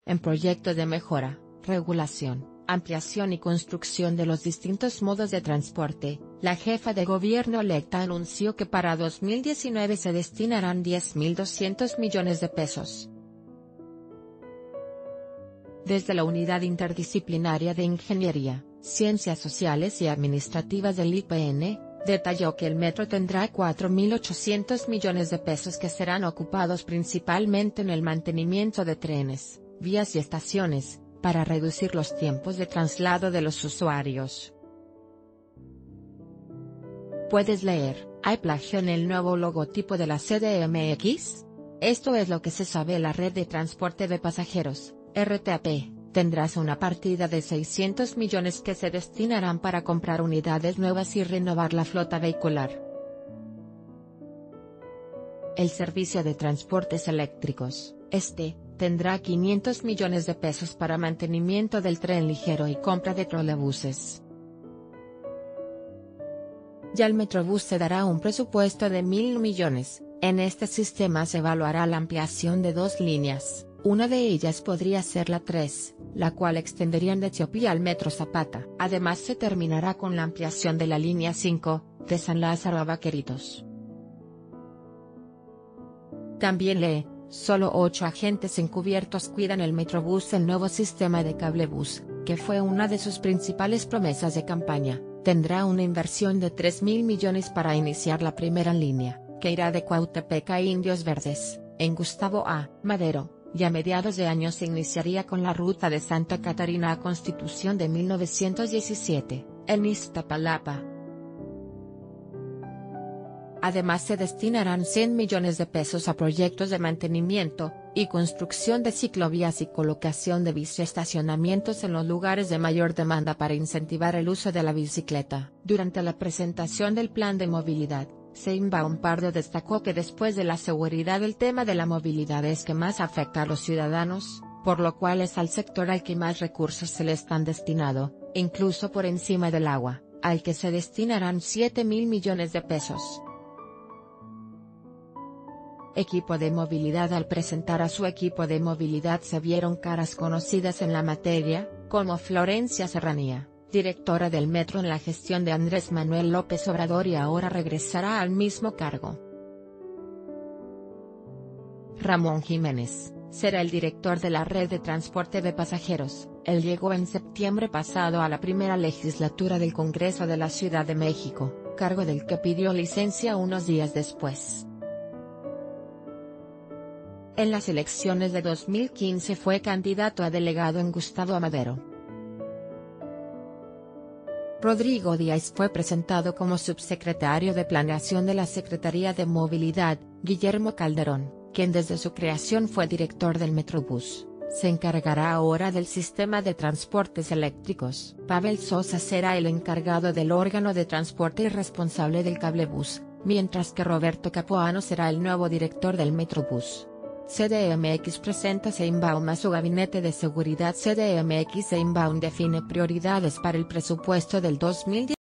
en proyectos de mejora, regulación, ampliación y construcción de los distintos modos de transporte. La jefa de gobierno electa anunció que para 2019 se destinarán 10.200 millones de pesos. Desde la Unidad Interdisciplinaria de Ingeniería, Ciencias Sociales y Administrativas del IPN, detalló que el metro tendrá 4.800 millones de pesos que serán ocupados principalmente en el mantenimiento de trenes, vías y estaciones, para reducir los tiempos de traslado de los usuarios. Puedes leer, ¿hay plagio en el nuevo logotipo de la CDMX? Esto es lo que se sabe. La red de transporte de pasajeros, RTP, tendrás una partida de 600 millones que se destinarán para comprar unidades nuevas y renovar la flota vehicular. El servicio de transportes eléctricos, tendrá 500 millones de pesos para mantenimiento del tren ligero y compra de trolebuses. Ya el Metrobús se dará un presupuesto de 1.000 millones, en este sistema se evaluará la ampliación de 2 líneas, una de ellas podría ser la 3, la cual extenderían de Etiopía al Metro Zapata. Además se terminará con la ampliación de la línea 5, de San Lázaro a Vaqueritos. También lee, solo 8 agentes encubiertos cuidan el Metrobús. El nuevo sistema de cablebús, que fue una de sus principales promesas de campaña, tendrá una inversión de 3.000 millones para iniciar la primera línea, que irá de Cuautepec a Indios Verdes, en Gustavo A. Madero, y a mediados de año se iniciaría con la ruta de Santa Catarina a Constitución de 1917, en Iztapalapa. Además se destinarán 100 millones de pesos a proyectos de mantenimiento y construcción de ciclovías y colocación de biciestacionamientos en los lugares de mayor demanda para incentivar el uso de la bicicleta. Durante la presentación del plan de movilidad, Sheinbaum Pardo destacó que después de la seguridad el tema de la movilidad es que más afecta a los ciudadanos, por lo cual es al sector al que más recursos se le están destinado, incluso por encima del agua, al que se destinarán 7.000 millones de pesos. Equipo de movilidad. Al presentar a su equipo de movilidad se vieron caras conocidas en la materia, como Florencia Serranía, directora del metro en la gestión de Andrés Manuel López Obrador y ahora regresará al mismo cargo. Ramón Jiménez, será el director de la red de transporte de pasajeros. Él llegó en septiembre pasado a la primera legislatura del Congreso de la Ciudad de México, cargo del que pidió licencia unos días después. En las elecciones de 2015 fue candidato a delegado en Gustavo Madero. Rodrigo Díaz fue presentado como subsecretario de Planeación de la Secretaría de Movilidad. Guillermo Calderón, quien desde su creación fue director del Metrobús, se encargará ahora del sistema de transportes eléctricos. Pavel Sosa será el encargado del órgano de transporte y responsable del cablebús, mientras que Roberto Capuano será el nuevo director del Metrobús. CDMX presenta Sheinbaum a su gabinete de seguridad. CDMX. Sheinbaum define prioridades para el presupuesto del 2019.